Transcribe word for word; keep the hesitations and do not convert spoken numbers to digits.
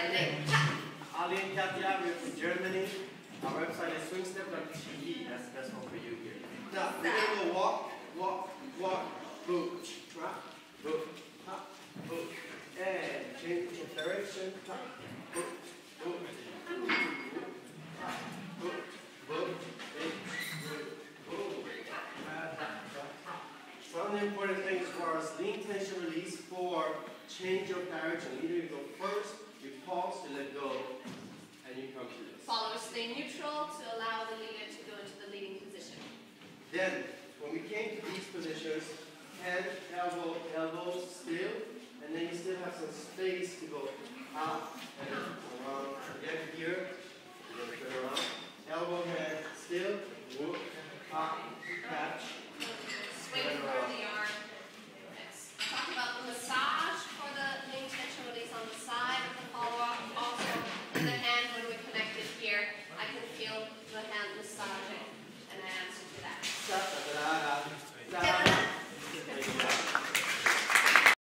ready? Ali and Katja, we're from Germany. Our website is swing step dot T V. That's the best one for you here. Now, we're going to walk, walk, walk, boot, trap, boot, top, boot. And change of direction, top, boot, boot, boot, top, boot, boot, boot, Some of the important things as far as lean tension release for change of direction. Either you go first, you pause, you let go, and you come to this. Followers stay neutral to allow the leader to go into the leading position. Then, when we came to these positions, hand, elbow, elbow, still, and then you still have some space to go up and around. Again, here, you're going to turn around. Elbow, hand, still, whoop, up, catch. Swing for the arm. Next. Talk about the massage for the lean tension release on the side of the follow-up. Also, the hand